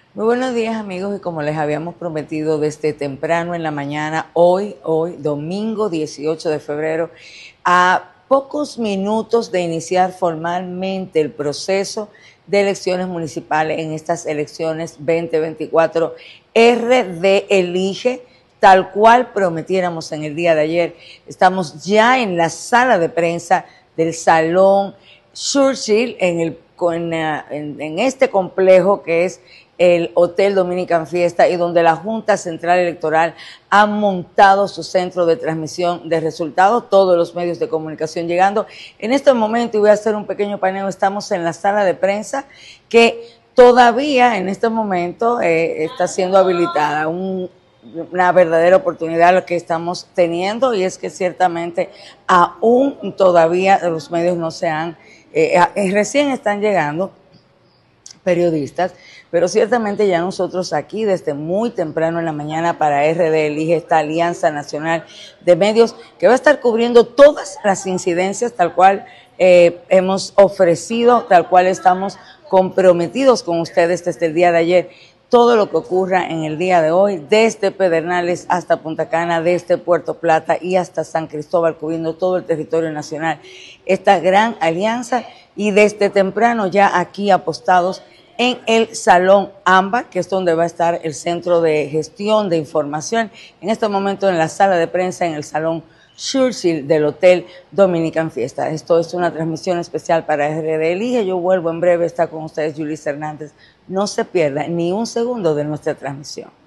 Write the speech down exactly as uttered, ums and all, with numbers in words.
Muy buenos días amigos, y como les habíamos prometido desde temprano en la mañana, hoy, hoy, domingo dieciocho de febrero, a pocos minutos de iniciar formalmente el proceso de elecciones municipales en estas elecciones veinte veinticuatro, R D elige, tal cual prometiéramos en el día de ayer. Estamos ya en la sala de prensa del Salón Churchill, en, el, en, en, en este complejo que es el Hotel Dominican Fiesta, y donde la Junta Central Electoral ha montado su centro de transmisión de resultados, todos los medios de comunicación llegando. En este momento, y voy a hacer un pequeño paneo, estamos en la sala de prensa que todavía en este momento eh, está siendo habilitada. Un, una verdadera oportunidad lo que estamos teniendo, y es que ciertamente aún todavía los medios no se han, eh, recién están llegando periodistas, pero ciertamente ya nosotros aquí desde muy temprano en la mañana para R D elige, esta Alianza Nacional de Medios que va a estar cubriendo todas las incidencias tal cual eh, hemos ofrecido, tal cual estamos comprometidos con ustedes desde el día de ayer. Todo lo que ocurra en el día de hoy, desde Pedernales hasta Punta Cana, desde Puerto Plata y hasta San Cristóbal, cubriendo todo el territorio nacional, esta gran alianza, y desde temprano ya aquí apostados en el Salón AMBA, que es donde va a estar el Centro de Gestión de Información, en este momento en la sala de prensa en el Salón Churchill del Hotel Dominican Fiesta. Esto es una transmisión especial para R D Elige. Yo vuelvo en breve, está con ustedes Yulisa Hernández. No se pierda ni un segundo de nuestra transmisión.